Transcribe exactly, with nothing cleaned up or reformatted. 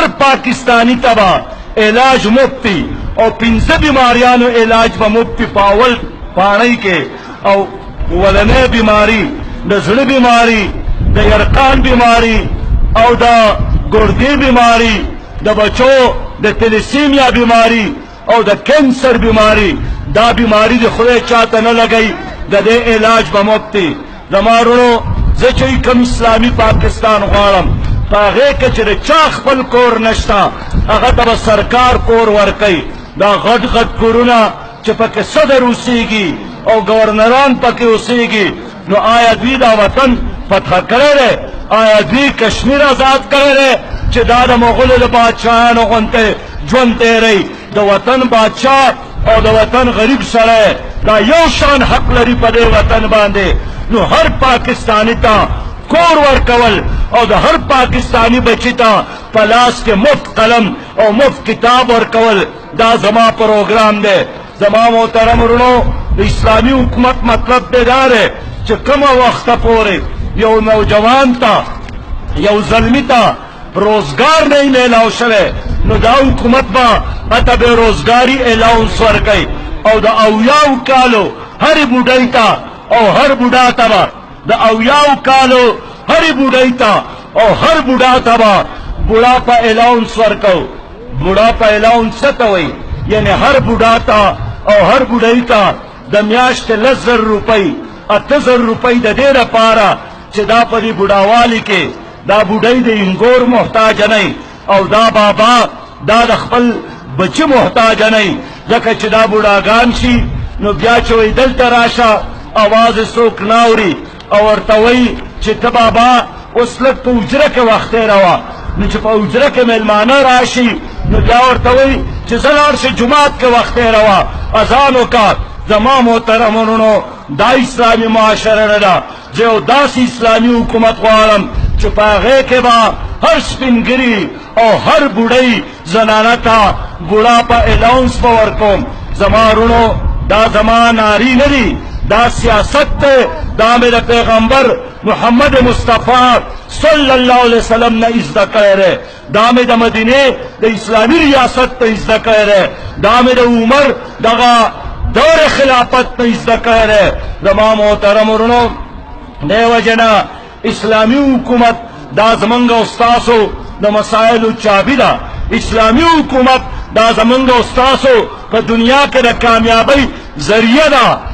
پاکستانی تبا علاج مفتی او پنځه بیماریانو علاج به مفتی پاول پاڼۍ کې او ولنې بیماری د زړه بیماری د یرقان بیماری او د ګردې بیماری د بچو د تلیسیمیا بیماری او د کینسر بیماری دا بیماری د خدای چاته نه لګی د دې علاج به مفتی زما ورونو زه چې کوم اسلامي پاکستان غواړم په هغې کې چې د چا خپل کور نشته هغه ته به سرکار کور ورکوي دا غټ غټ کورونه چې پکې صدر اوسېږي او گورنران پکې اوسېږي نو آیا دوی دا وطن فتح کړی دی آیا دوی کشمیر آزاد کړی دی چې دا د مغولو د بادشاهانو غوندې ژوند تېروي د وطن بادشاه او د وطن غریب سړی دا یو شان حق لري په دې وطن باندې نو هر پاکستانی ته کور ورکول او د هر پاکستانی بچی ته په لاس کې مفت قلم او مفت کتاب ورکول دا زما پروګرام دی زما محترم ورونو د اسلامي حکومت مطلب دی دا دی چې کومه وخته پورې یو نوجوان ته یو زلمی ته روزګار نه میلاو شوی نو دا حکومت به هته بې روزګاري الاونس ورکوي او د اویاو کالو هرې بوډۍ ته او هر بوډا ته به د اویاو کالو هرې بوډۍ ته او هر بوډا ته به بوډاپه الاونس ورکو بوډاپه الاونس څه ته وایي یعنې هر بوډا ته او هر بوډۍ ته د میاشتې لس زر روپۍ اته زر روپۍ د دې لپاره چې دا په دې بوډاوالي کې دا بوډۍ د انګور محتاج نه او دا بابا دا د خپل بچی محتاج نه ځکه چې دا بوډاګان شي نو بیا چې وایي دلته راشه اواز یې څوک نه اوري او ورته وایي چې ته بابا اوس لږ په حجره کې وخت تېروه نو چې په حجره کې میلمانه راشي نو بیا ورته وایي چې زه لاړ شي جومات کې وخت تېروه اذان وکړه زما محترم ورونو دا اسلامي معاشره نه ده زه یو داسې اسلامي حکومت غواړم چې په هغې کې به هر سپینګري او هر بوډۍ زنانه ته بوډاپه الاونس به ورکوم زما ورونو دا زما ناري نه دي دا سیاست دی دا مې د پیغمبر محمد مصطفی صلی الله علیه وسلم نه زده کړی دی دا مې د مدینې د اسلامي ریاست نه زده کړی دی دا مې د عمر دغه دور خلافت نه زده کړی دی زما محترم ورونو دې وجې نه اسلامي حکومت دا زمونږ او ستاسو د مسایلو چابي ده اسلامي حکومت دا زمونږ او ستاسو په دنیا کې د کامیابۍ ذریعه ده